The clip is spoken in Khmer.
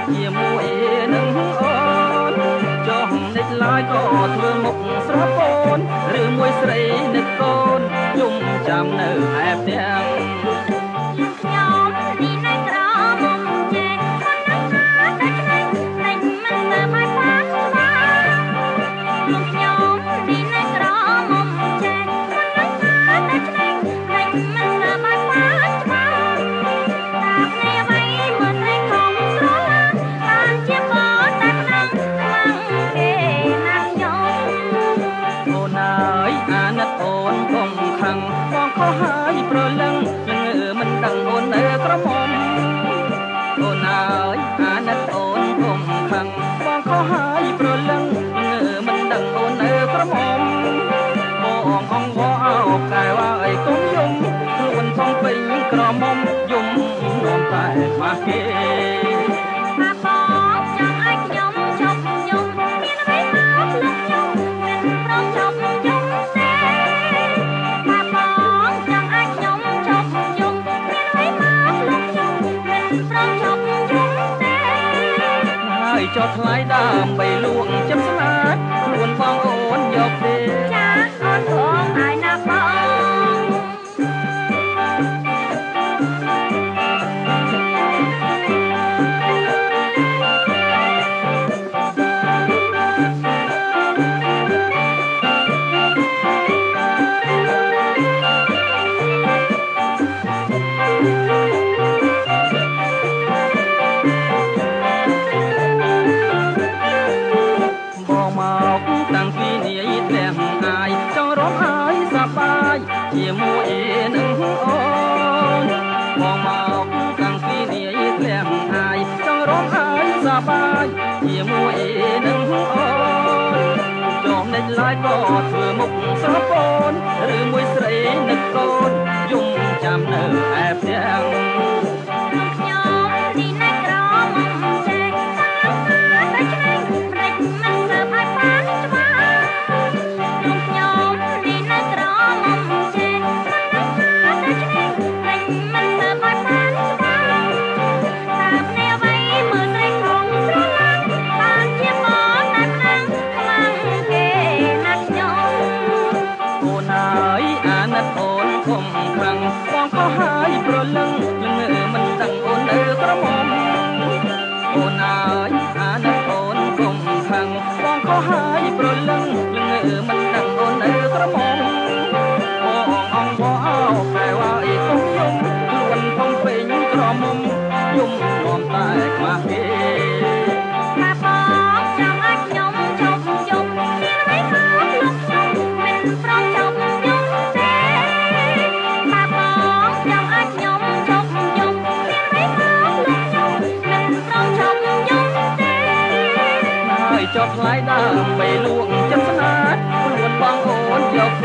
ជាមួយនឹងអូនចុះនិចឡើយក៏ធ្វើមុខស្រពូនឬមួយស្រីនឹកកូនយំចាំនៅឯផ្ទះខ្ញុំទីនៅក្រមុំជែកមិនដឹងថាតែឆ្នៃតែមិនទៅមកផាត់ច្បាស់ខ្ញុំទីនៅក្រមុំជែកមិនដឹងថាតែឆ្នៃតែមិនទៅមកផាត់ច្បាស់តាគ្នាអ្វីមើលតែខំស្រឡាញ់បានជាបោតែខ្លាំងខ្លាំងគេណាស់ខ្ញុំអូនអើយអាណិតអូនកុំខឹងបងខុសហើយប្រលឹងមិនដឹងអូននៅក្រមុំអូនអើយអាណិតអូនកុំខឹងបងខុសហើយប្រលឹងមិនដឹងអូននៅក្រមុំបងអងវអោកែវអើយកុំយំខ្លួនផងពេញក្រមុំយំនាំតែខ្វះគេថាបងចង់ឲ្យខ្ញុំជប់យំមានអ្វីមកលឹកខ្ញុំមិនព្រមជប់យំទេថាបងចង់ឲ្យខ្ញុំជប់យំមានអ្វីមកលឹកខ្ញុំមិនព្រមជប់យំទេហើយចុះថ្លៃដើម្បីលួងចិត្តស្នេហ៍ខ្លួនបងអូនយកទេចាអូនព្រមឲ្យណាបងតាំងពីនាយផ្ទះអាយចង់រកហើយសប្បាយជាមួយនឹងអូនបងមកតាំងពីនាយផ្ទះអាយចង់រកហើយសប្បាយជាមួយនឹងអូនចំណេញឡាយក៏ធ្វើមុខស្រពូនឬមួយស្រីនឹកកូនយំចាំនៅឯផ្ទះខ្ញុំទីនៅក្រមុំជែកមិនដឹងថាតែឆ្នៃមិនមិនទៅឲ្យផាត់ច្បាស់ខ្ញុំទីនៅក្រមុំជែកមិនដឹងថាតែឆ្នៃមិនមិនទៅឲ្យផាត់ច្បាស់តាគ្នាអ្វីមើលតែខំស្រឡាញ់បានជាបោតែខ្លាំងខ្លាំងគេណាស់ខ្ញុំអូនអើយអាណិតអូនកុំខឹងបងខុសហើយប្រលឹងមិនដឹងអូននៅក្រមុំអូនអើយអាណិតអូនកុំខឹងបងខុសហើយប្រលឹងមិនដឹងអូននៅក្រមុំបងអងវអោកែវអើយកុំយំខ្លួនផងពេញក្រមុំយំនាំតែខ្វះគេថាបងចង់ឲ្យខ្ញុំជប់យំមានអ្វីមកលឹកខ្ញុំមិនព្រមជប់យំទេថាបងចង់ឲ្យខ្ញុំជប់យំមានអ្វីមកលឹកខ្ញុំមិនព្រមជប់យំទេហើយចុះថ្លៃដើម្បីលួងចិត្តស្នេហ៍ខ្លួនបងអូនយក